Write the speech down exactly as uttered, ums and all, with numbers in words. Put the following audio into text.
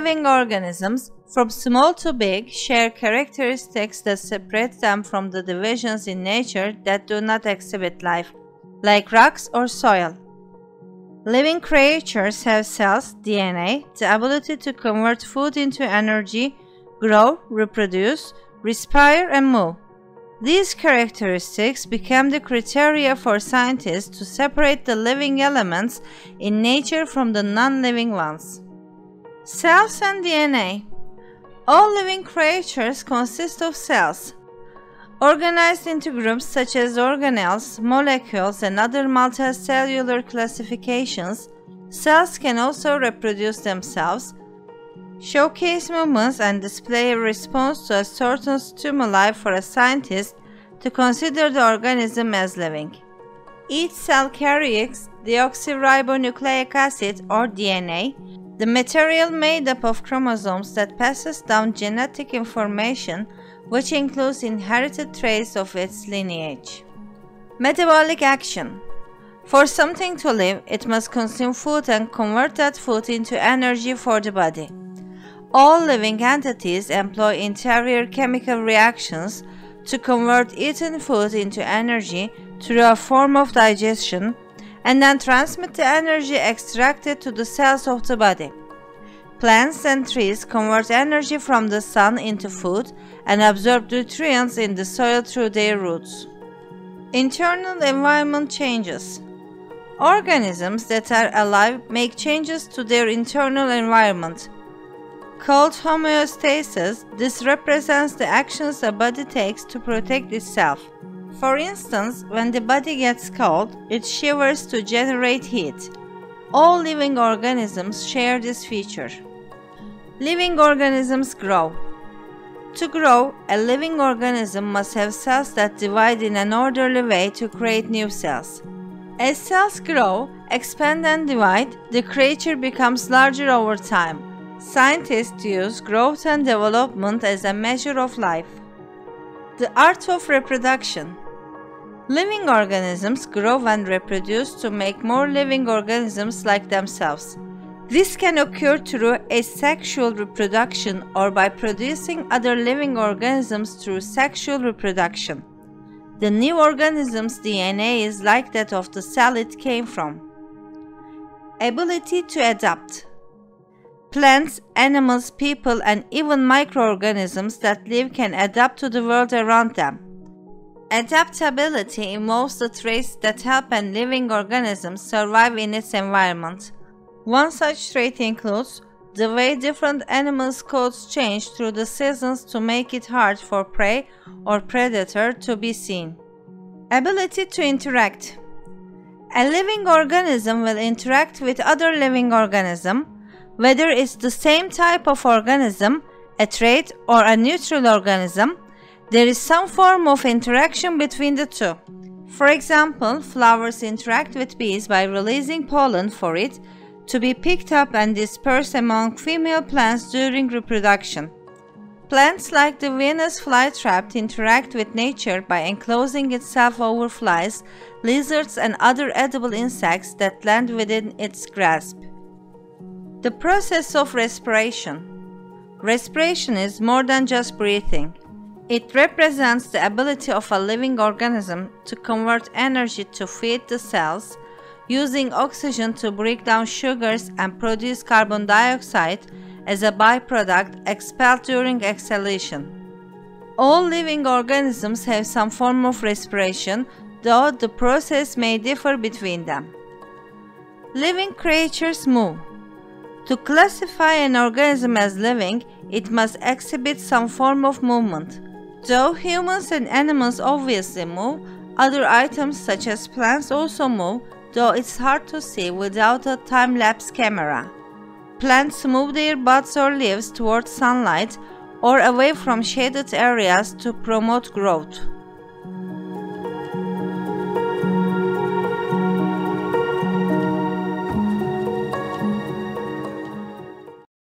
living organisms, from small to big, share characteristics that separate them from the divisions in nature that do not exhibit life, like rocks or soil. Living creatures have cells, D N A, the ability to convert food into energy, grow, reproduce, respire, and move. These characteristics become the criteria for scientists to separate the living elements in nature from the non-living ones. Cells and D N A. All living creatures consist of cells. Organized into groups such as organelles, molecules, and other multicellular classifications, cells can also reproduce themselves, showcase movements, and display a response to a certain stimuli for a scientist to consider the organism as living. Each cell carries deoxyribonucleic acid, or D N A, the material made up of chromosomes that passes down genetic information, which includes inherited traits of its lineage. Metabolic action. For something to live, it must consume food and convert that food into energy for the body. All living entities employ interior chemical reactions to convert eaten food into energy through a form of digestion, and then transmit the energy extracted to the cells of the body. Plants and trees convert energy from the sun into food and absorb nutrients in the soil through their roots. Internal environment changes. Organisms that are alive make changes to their internal environment. Called homeostasis, this represents the actions a body takes to protect itself. For instance, when the body gets cold, it shivers to generate heat. All living organisms share this feature. Living organisms grow. To grow, a living organism must have cells that divide in an orderly way to create new cells. As cells grow, expand, and divide, the creature becomes larger over time. Scientists use growth and development as a measure of life. The art of reproduction. Living organisms grow and reproduce to make more living organisms like themselves. This can occur through asexual reproduction or by producing other living organisms through sexual reproduction. The new organism's D N A is like that of the cell it came from. Ability to adapt. Plants, animals, people, and even microorganisms that live can adapt to the world around them. Adaptability involves the traits that help a living organism survive in its environment. One such trait includes the way different animals' coats change through the seasons to make it hard for prey or predator to be seen. Ability to interact. A living organism will interact with other living organisms, whether it's the same type of organism, a trait, or a neutral organism. There is some form of interaction between the two. For example, flowers interact with bees by releasing pollen for it to be picked up and dispersed among female plants during reproduction. Plants like the Venus flytrap interact with nature by enclosing itself over flies, lizards, and other edible insects that land within its grasp. The process of respiration. Respiration is more than just breathing. It represents the ability of a living organism to convert energy to feed the cells, using oxygen to break down sugars and produce carbon dioxide as a byproduct expelled during exhalation. All living organisms have some form of respiration, though the process may differ between them. Living creatures move. To classify an organism as living, it must exhibit some form of movement. Though humans and animals obviously move, other items such as plants also move, though it's hard to see without a time-lapse camera. Plants move their buds or leaves towards sunlight or away from shaded areas to promote growth.